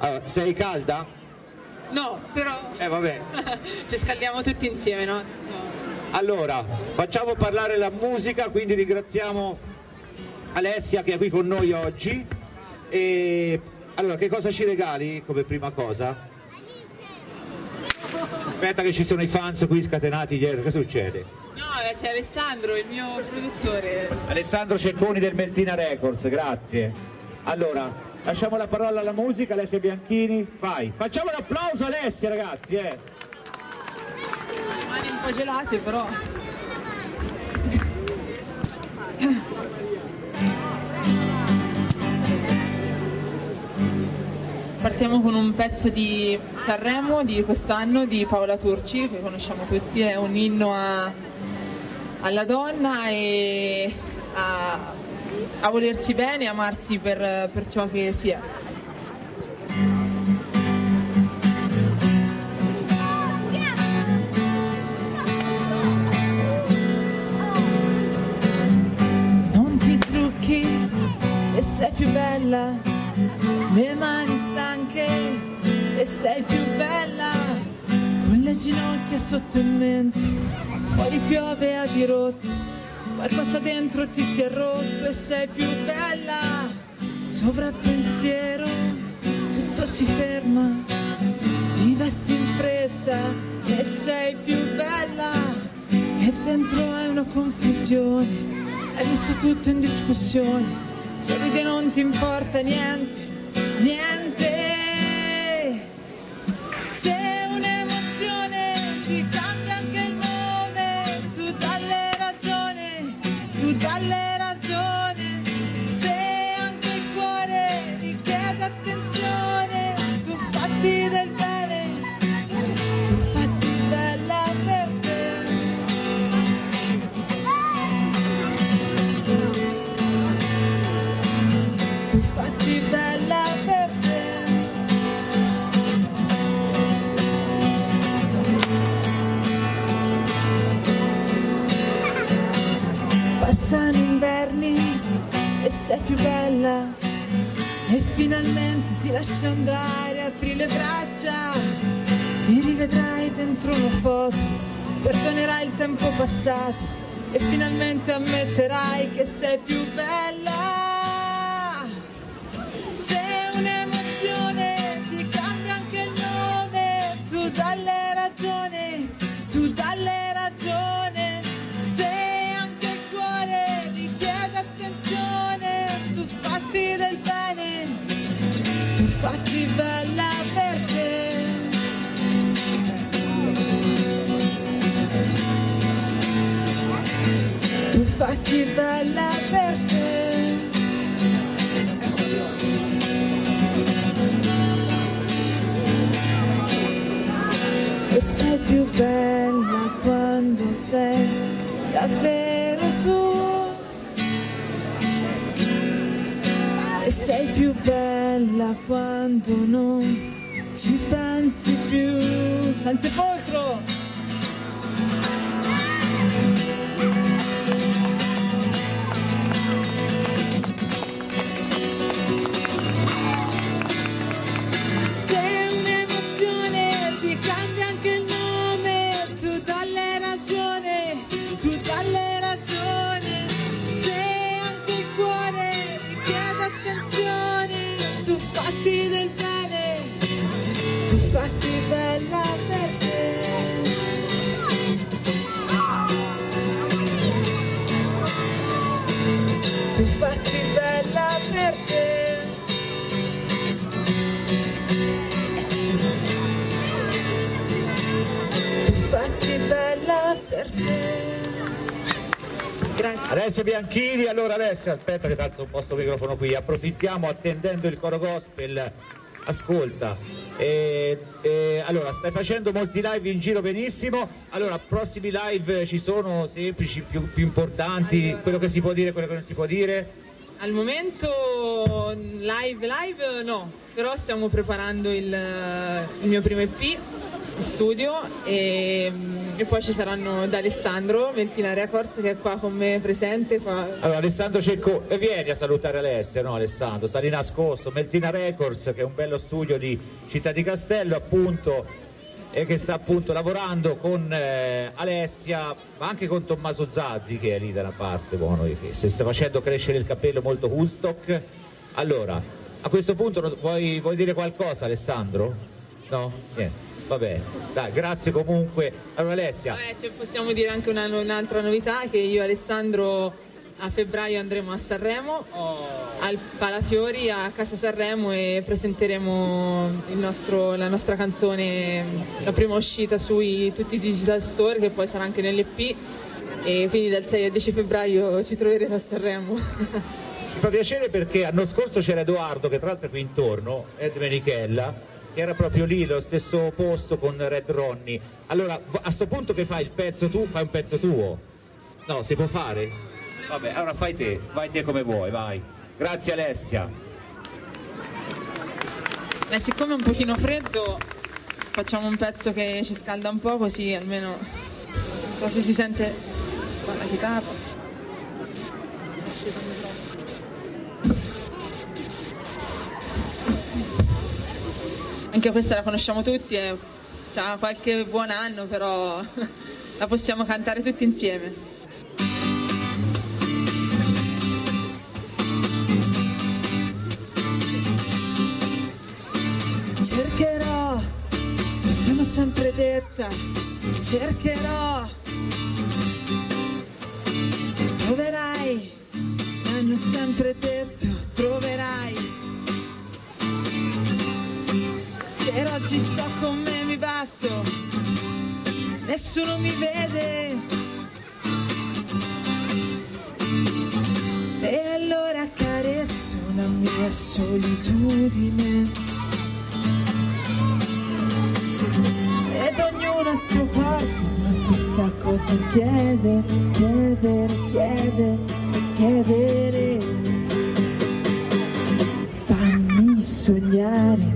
Allora, sei calda? No, però Vabbè. ci scaldiamo tutti insieme, no? Allora, facciamo parlare la musica, quindi ringraziamo Alessia che è qui con noi oggi. E allora, che cosa ci regali come prima cosa? Aspetta che ci sono i fans qui scatenati dietro, che succede? No, c'è Alessandro, il mio produttore. Alessandro Cecconi del Meltina Records, grazie. Allora, lasciamo la parola alla musica, Alessia Bianchini, vai. Facciamo un applauso a Alessia, ragazzi, Mani un po' gelate, però. Partiamo con un pezzo di Sanremo di quest'anno di Paola Turci, che conosciamo tutti, è un inno alla donna e a volersi bene e amarsi per ciò che si è. Non ti trucchi e sei più bella, le mani stanche e sei più bella, con le ginocchia sotto il mento, fuori piove a dirotto, qualcosa dentro ti si è rotto e sei più bella, sovrappensiero, tutto si ferma, ti vesti in fretta e sei più bella, e dentro è una confusione, hai messo tutto in discussione, sorridi non ti importa niente, niente. Se un'emozione ti cambia anche il nome, tu dalle ragione, tu dalle ragione. Se anche il cuore richiede attenzione, tu fatti del bene, tu fatti bella per te. Tu fatti bella per te. Passano inverni e sei più bella, e finalmente ti lasci andare, apri le braccia, ti rivedrai dentro una foto, perdonerai il tempo passato e finalmente ammetterai che sei più bella. Se un'emozione ti cambia anche il nome, tu dalle ragione, tu dalle ragione. Se anche il cuore richiede attenzione, tu fatti del bene, tu fatti bella per te. Tu fatti bella per te. E sei più bella quando sei davvero tu, e sei più bella quando non ci pensi più. San Sepolcro! Del bene, tu fatti bella per te. Tu fatti bella per te. Tu fatti bella per te. Grazie. Alessia Bianchini. Allora Alessia, aspetta che alzo un po' sto microfono qui, approfittiamo attendendo il coro gospel, ascolta, allora stai facendo molti live in giro, benissimo, allora prossimi live ci sono, semplici, più importanti, allora, quello che si può dire, quello che non si può dire? Al momento live no, però stiamo preparando il mio primo EP studio e poi ci saranno da Alessandro, Meltina Records, che è qua con me presente. Allora Alessandro Cecco, vieni a salutare Alessia, no Alessandro? Sta lì nascosto, Meltina Records, che è un bello studio di Città di Castello appunto, e che sta appunto lavorando con Alessia, ma anche con Tommaso Zazzi, che è lì da una parte, buono, che si sta facendo crescere il capello molto Woodstock. Allora, a questo punto vuoi dire qualcosa, Alessandro? No? Niente. Vabbè, dai, grazie comunque. Allora Alessia. Possiamo dire anche un'altra novità, che io e Alessandro a febbraio andremo a Sanremo, al Palafiori a Casa Sanremo, e presenteremo la nostra canzone, la prima uscita su tutti i digital store, che poi sarà anche nell'EP, e quindi dal 6 al 10 febbraio ci troverete a Sanremo. Mi fa piacere perché l'anno scorso c'era Edoardo, che tra l'altro è qui intorno, Ed Menichella, che era proprio lì, lo stesso posto con Red Ronnie. Allora, a sto punto che fai il pezzo tu, fai un pezzo tuo? No, si può fare? Vabbè, allora vai te come vuoi, vai. Grazie Alessia. Siccome è un pochino freddo, facciamo un pezzo che ci scalda un po', così almeno forse si sente con la chitarra. Anche questa la conosciamo tutti, ha qualche buon anno, però la possiamo cantare tutti insieme. Cercherò, mi sono sempre detta, cercherò, troverai, mi hanno sempre detto, troverai. Per oggi sto con me, mi basto, nessuno mi vede, e allora accarezzo la mia solitudine, ed ognuno ha il suo corpo, ma chissà cosa chiede, chiedere, fammi sognare.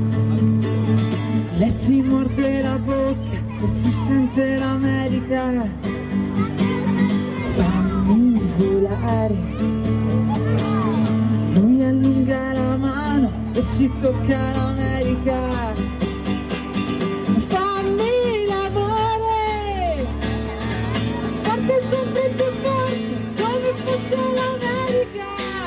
Lei si morde la bocca e si sente l'America, fammi volare. Lui allunga la mano e si tocca l'America, fammi l'amore, forte sempre più forte, come fosse l'America.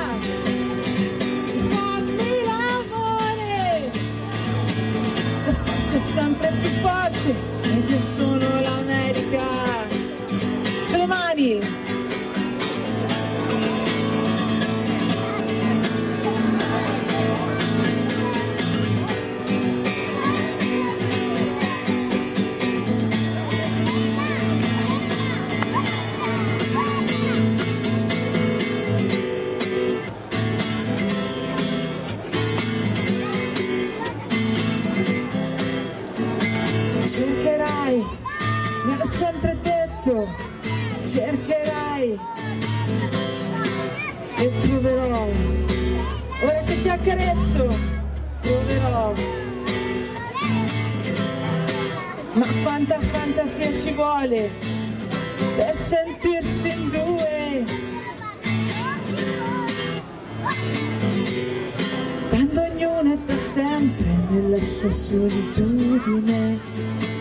Sempre più forte, ed io sono l'America. Sulle mani! Cercherai, me l'ho sempre detto, cercherai e troverò, ora che ti accarezzo, troverò. Ma quanta fantasia ci vuole per sentirsi in due, quando ognuno è da sempre nella sua solitudine,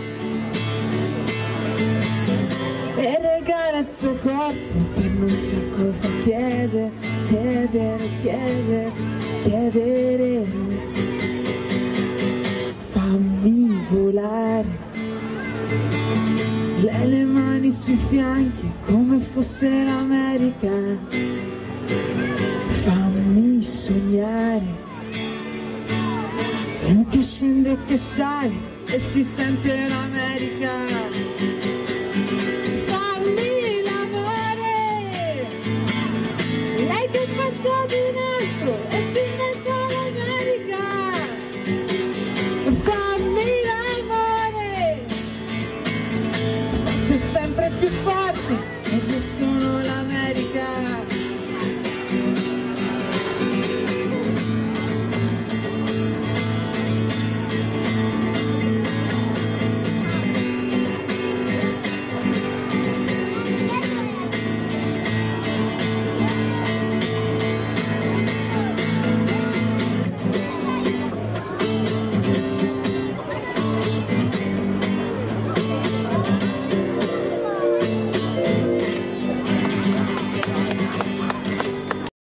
e regala il suo corpo per non sa cosa chiedere, fammi volare. Lei le mani sui fianchi come fosse l'America, fammi sognare. Lui che scende e che sale e si sente l'America.